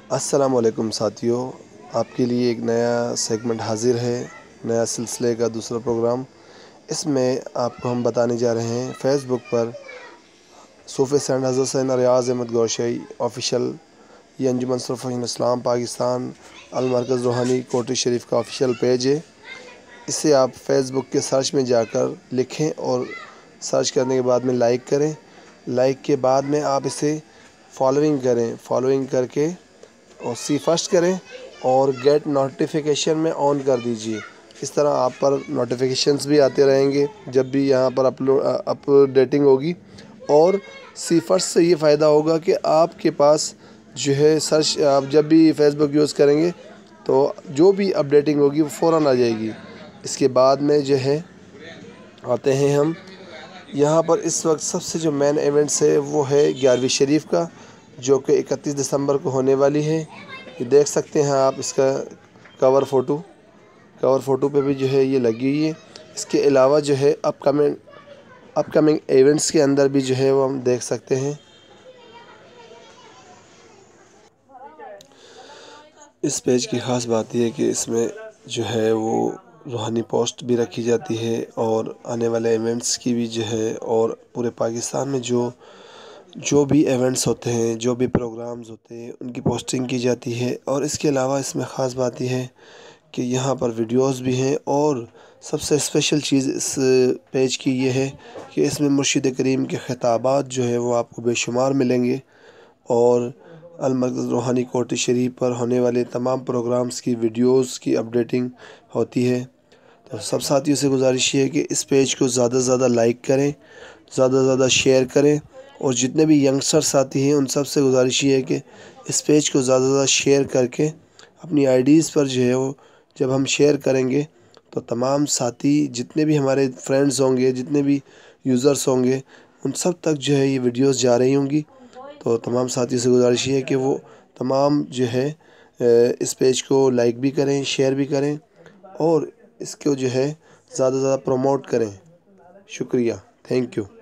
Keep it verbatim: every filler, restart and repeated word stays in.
السلام علیکم ساتھیوں، آپ کے لیے ایک نیا سیگمنٹ حاضر ہے، نیا سلسلے کا دوسرا پروگرام۔ اس میں آپ کو ہم بتانے جا رہے ہیں فیس بک پر صوفی سینٹ حضرت سید ریاض احمد گوشئی آفیشیل، یہ انجمن صرفین اسلام پاکستان المرکز روحانی کوٹھی شریف کا آفیشیل پیج ہے۔ اسے آپ فیس بک کے سرچ میں جا کر لکھیں اور سرچ کرنے کے بعد میں لائک کریں۔ لائک کے بعد میں آپ اسے فالوئنگ کریں، فالوئنگ کر کے اور سی فرسٹ کریں اور گیٹ نوٹیفیکیشن میں آن کر دیجیے۔ اس طرح آپ پر نوٹیفیکیشنز بھی آتے رہیں گے جب بھی یہاں پر اپلوڈ اپ ڈیٹنگ ہوگی، اور سی فرسٹ سے یہ فائدہ ہوگا کہ آپ کے پاس جو ہے سرچ، آپ جب بھی فیس بک یوز کریں گے تو جو بھی اپ ڈیٹنگ ہوگی وہ فوراً آ جائے گی۔ اس کے بعد میں جو ہے آتے ہیں ہم یہاں پر اس وقت سب سے جو مین ایونٹس ہے وہ ہے گیارہویں شریف کا، جو کہ اکتیس دسمبر کو ہونے والی ہے۔ یہ دیکھ سکتے ہیں آپ اس کا کور فوٹو کور فوٹو پہ بھی جو ہے یہ لگی ہوئی ہے۔ اس کے علاوہ جو ہے upcoming upcoming events کے اندر بھی جو ہے وہ ہم دیکھ سکتے ہیں۔ اس پیج کی خاص بات یہ ہے کہ اس میں جو ہے وہ روحانی پوسٹ بھی رکھی جاتی ہے، اور آنے والے ایونٹس کی بھی جو ہے، اور پورے پاکستان میں جو جو بھی ایونٹس ہوتے ہیں، جو بھی پروگرامز ہوتے ہیں، ان کی پوسٹنگ کی جاتی ہے۔ اور اس کے علاوہ اس میں خاص بات یہ ہے کہ یہاں پر ویڈیوز بھی ہیں، اور سب سے اسپیشل چیز اس پیج کی یہ ہے کہ اس میں مرشد کریم کے خطابات جو ہے وہ آپ کو بے شمار ملیں گے، اور المرکز روحانی کوٹھی شریف پر ہونے والے تمام پروگرامز کی ویڈیوز کی اپڈیٹنگ ہوتی ہے۔ تو سب ساتھیوں سے گزارش یہ ہے کہ اس پیج کو زیادہ سے زیادہ لائک کریں، زیادہ سے زیادہ شیئر کریں، اور جتنے بھی ینگسٹر ساتھی ہیں ان سب سے گزارش یہ ہے کہ اس پیج کو زیادہ سے زیادہ شیئر کر کے اپنی آئی ڈیز پر جو ہے وہ جب ہم شیئر کریں گے تو تمام ساتھی جتنے بھی ہمارے فرینڈز ہوں گے، جتنے بھی یوزرس ہوں گے، ان سب تک جو ہے یہ ویڈیوز جا رہی ہوں گی۔ تو تمام ساتھیوں سے گزارش یہ ہے کہ وہ تمام جو ہے اس پیج کو لائک بھی کریں، شیئر بھی کریں، اور اس کو جو ہے زیادہ سے زیادہ پروموٹ کریں۔ شکریہ، تھینک یو۔